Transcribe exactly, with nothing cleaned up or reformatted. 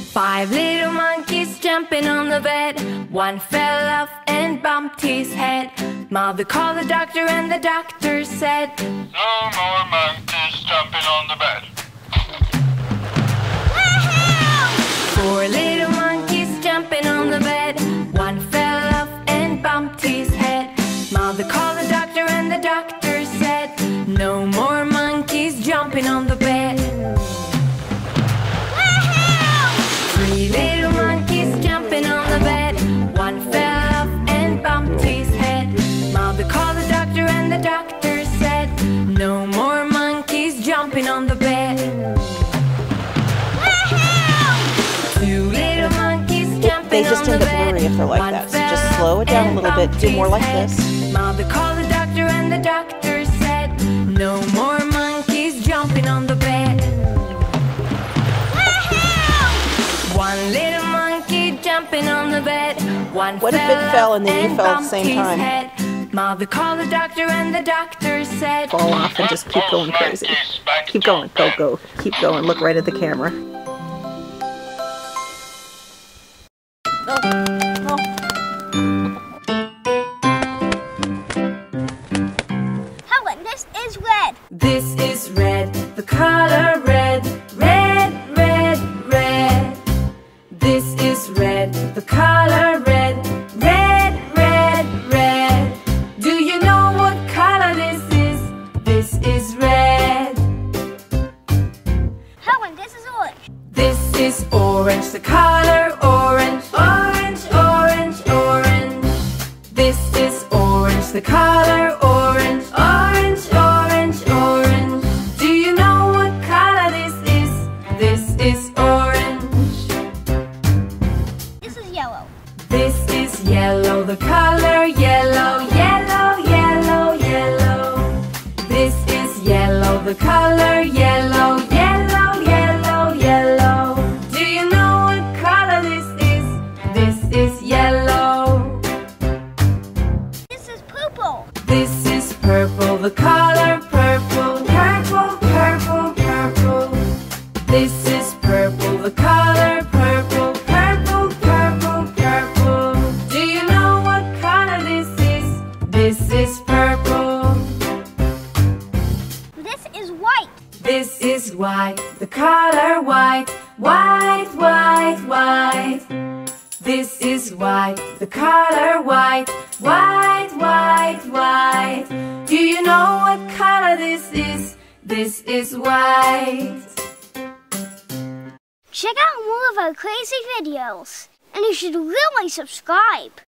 Five little monkeys jumping on the bed. One fell off and bumped his head. Mother called the doctor and the doctor said, "No more monkeys jumping on the bed." Four little monkeys jumping on the bed. One fell off and bumped his head. Mother called the doctor and the doctor said, "No more monkeys jumping on the bed." Three little monkeys jumping on the bed. One fell off and bumped his head. Mother called the doctor and the doctor said, "No more monkeys jumping on the bed." Two little monkeys jumping They just on end the up bed. worrying if they're like One that. So just fell slow it down a little bit. Do more like this. Mother called the doctor and the doctor said, "No more monkeys jumping on the bed." One little monkey jumping on the bed. One What if it fell and then you fell at the same time? Head. Mother called the doctor and the doctor said, Fall off and just keep going crazy. Keep going. Go, go. Keep going. Look right at the camera. No. No. Helen, this is red. "This is red, the color red, red, red, red. This is red, the color red, red, red, red. Do you know what color this is? This is red." Helen, this is orange. "This is orange, the color orange, orange, orange, orange. This is orange, the color orange, orange, orange, orange. Do you know what color this is? This is orange." This is yellow. "This is yellow, the color yellow, yellow, yellow, yellow. This is yellow, the color yellow, yellow, yellow, yellow. Do you know what color this is? This is yellow." This is purple. "This is purple, the color purple, purple, purple, purple. This is purple, the color purple, purple, purple, purple. Do you know what color this is? This is purple." This is white. "This is white, the color white, white, white, white. This is white, the color white, white, white, white. Do you know what color this is? This is white." Check out more of our crazy videos. And you should really subscribe.